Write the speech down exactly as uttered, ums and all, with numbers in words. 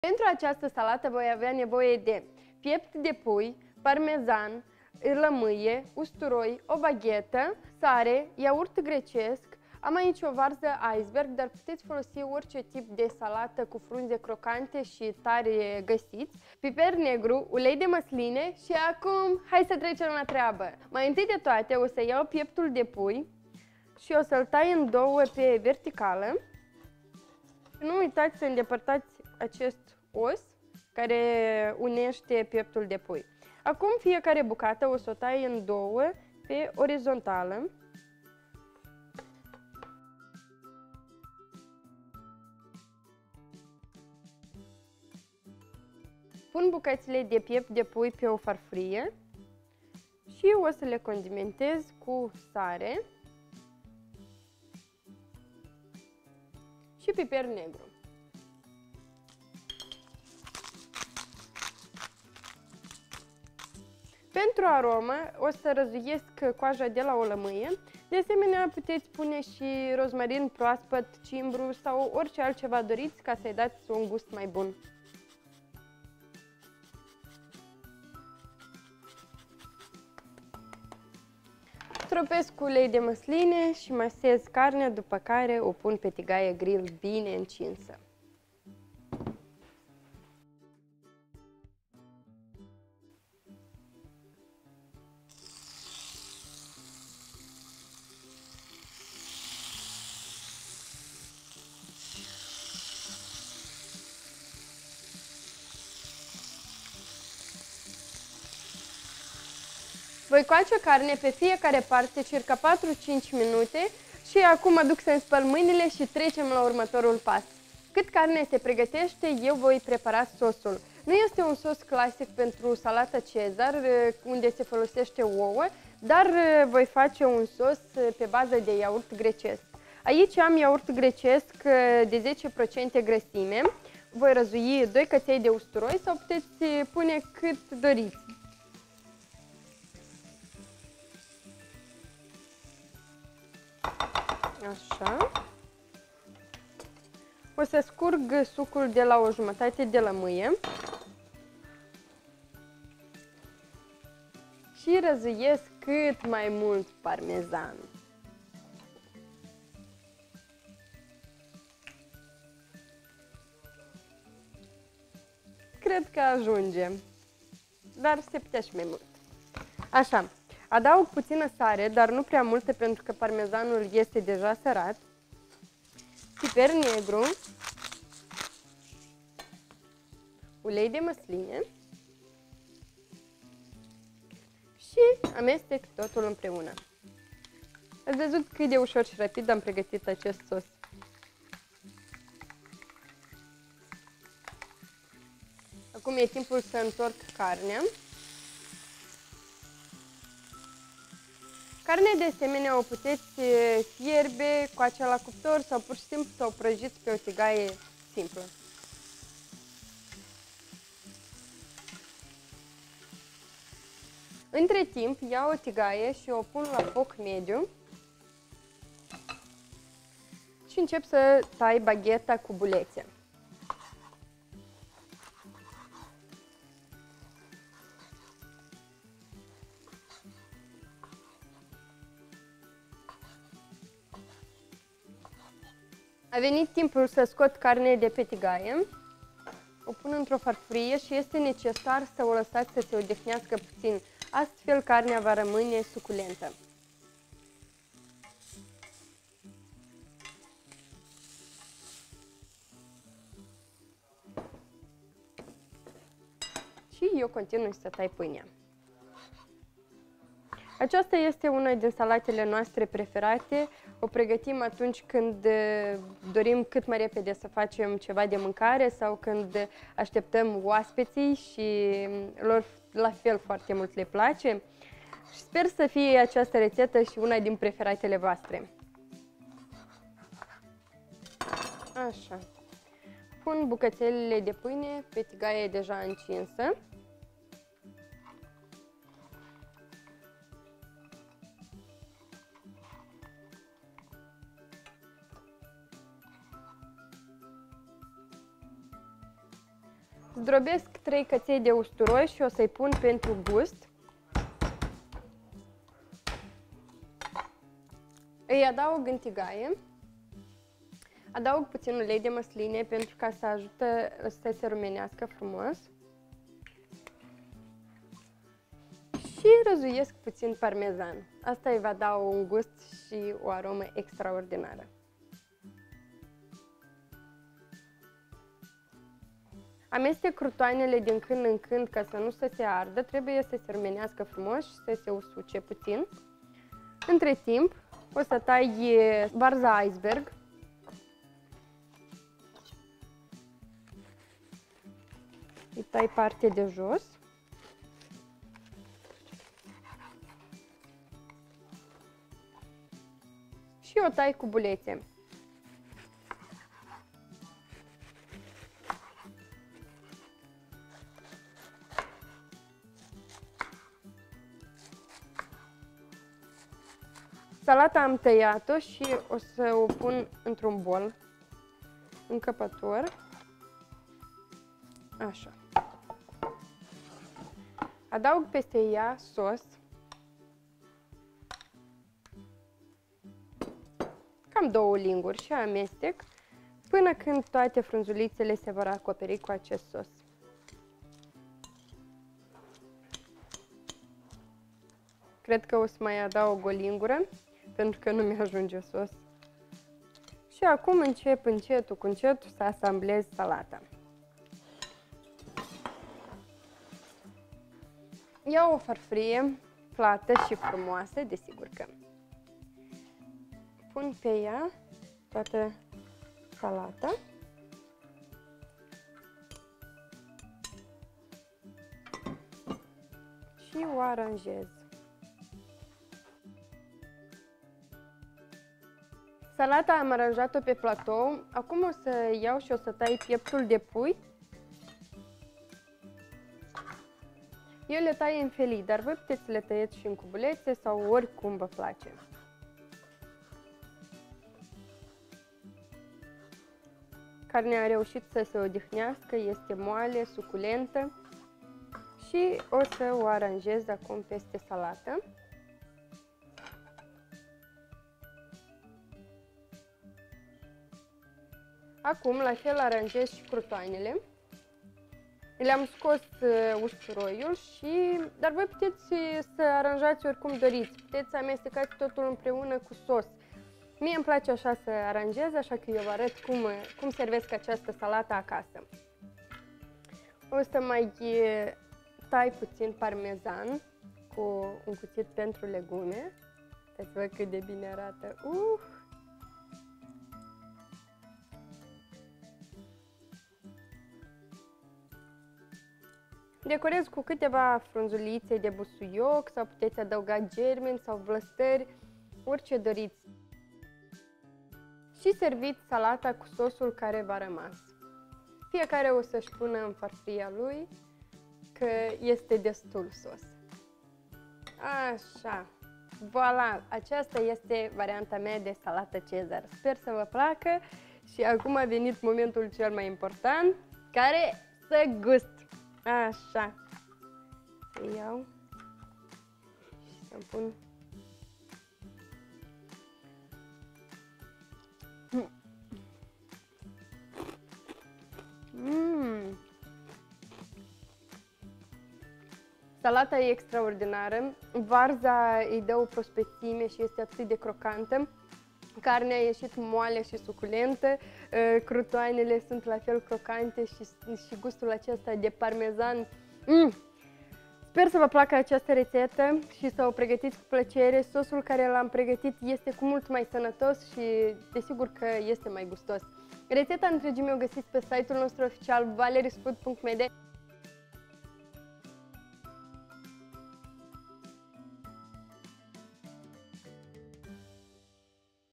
Pentru această salată voi avea nevoie de piept de pui, parmezan, lămâie, usturoi, o baghetă, sare, iaurt grecesc, am aici o varză iceberg, dar puteți folosi orice tip de salată cu frunze crocante și tare găsiți, piper negru, ulei de măsline și acum hai să trecem la treabă. Mai întâi de toate o să iau pieptul de pui și o să-l tai în două pe verticală. Nu uitați să îndepărtați acest os care unește pieptul de pui. Acum fiecare bucată o să o tai în două pe orizontală. Pun bucățile de piept de pui pe o farfurie și o să le condimentez cu sare și piper negru. Pentru aromă o să răzuiesc coaja de la o lămâie. De asemenea, puteți pune și rozmarin proaspăt, cimbru sau orice altceva doriți ca să-i dați un gust mai bun. Stropesc cu ulei de măsline și masez carnea, după care o pun pe tigaie grill bine încinsă. Voi coace carne pe fiecare parte circa patru-cinci minute și acum mă duc să-mi spăl mâinile și trecem la următorul pas. Cât carnea se pregătește, eu voi prepara sosul. Nu este un sos clasic pentru salată Cezar, unde se folosește ouă, dar voi face un sos pe bază de iaurt grecesc. Aici am iaurt grecesc de zece la sută grăsime, voi răzui doi căței de usturoi sau puteți pune cât doriți. Așa. O să scurg sucul de la o jumătate de lămâie și răzuiesc cât mai mult parmezan. Cred că ajunge, dar se putea și mai mult. Așa. Adaug puțină sare, dar nu prea multă pentru că parmezanul este deja sărat, piper negru, ulei de măsline și amestec totul împreună. Ați văzut cât de ușor și rapid am pregătit acest sos. Acum e timpul să întorc carnea. Carnea de asemenea o puteți fierbe, coace la cuptor sau pur și simplu să o prăjiți pe o tigaie simplă. Între timp iau o tigaie și o pun la foc mediu și încep să tai bagheta cu bulețe. A venit timpul să scot carnea de pe tigaie, o pun într-o farfurie și este necesar să o lăsați să se odihnească puțin, astfel carnea va rămâne suculentă. Și eu continui să tai pâinea. Aceasta este una din salatele noastre preferate. O pregătim atunci când dorim cât mai repede să facem ceva de mâncare sau când așteptăm oaspeții și lor la fel foarte mult le place. Sper să fie această rețetă și una din preferatele voastre. Așa. Pun bucățelele de pâine pe tigaie deja încinsă. Zdrobesc trei căței de usturoi și o să-i pun pentru gust. Îi adaug în tigaie. Adaug puțin ulei de măsline pentru ca să ajute să se rumenească frumos. Și răzuiesc puțin parmezan. Asta îi va da un gust și o aromă extraordinară. Amestec crutoanele din când în când ca să nu să se ardă, trebuie să se rumenească frumos și să se usuce puțin. Între timp o să tai varza iceberg. Îi tai partea de jos. Și o tai cu bulețe. Salata am tăiat-o și o să o pun într-un bol încăpător. Așa. Adaug peste ea sos. Cam două linguri și amestec până când toate frunzulițele se vor acoperi cu acest sos. Cred că o să mai adaug o lingură, pentru că nu mi-ajunge sos. Și acum încep încetul cu încetul să asamblez salata. Iau o farfurie plată și frumoasă, desigur că. Pun pe ea toată salata. Și o aranjez. Salata am aranjat-o pe platou. Acum o să iau și o să tai pieptul de pui. Eu le tai în felii, dar voi puteți să le tăieți și în cubulețe sau oricum vă place. Carnea a reușit să se odihnească, este moale, suculentă și o să o aranjez acum peste salată. Acum, la fel, aranjez și crutoanele. Le-am scos uh, usturoiul, și, dar voi puteți să aranjați oricum doriți. Puteți să amestecați totul împreună cu sos. Mie îmi place așa să aranjez, așa că eu vă arăt cum, cum servesc această salată acasă. O să mai tai puțin parmezan cu un cuțit pentru legume. Să văd cât de bine arată. Uh! Decorez cu câteva frunzulițe de busuioc sau puteți adăuga germeni sau vlăstări, orice doriți. Și serviți salata cu sosul care v-a rămas. Fiecare o să-și pună în farfuria lui că este destul sos. Așa, voilà, aceasta este varianta mea de salată Cezar. Sper să vă placă și acum a venit momentul cel mai important, care să gust. Așa, să iau și să pun. Mm. Salata e extraordinară, varza îi dă o prospețime și este atât de crocantă. Carnea a ieșit moale și suculentă, crutoanele sunt la fel crocante și, și gustul acesta de parmezan. Mm! Sper să vă placă această rețetă și să o pregătiți cu plăcere. Sosul care l-am pregătit este cu mult mai sănătos și desigur că este mai gustos. Rețeta întregime o găsiți pe site-ul nostru oficial valeriesfood punct m d.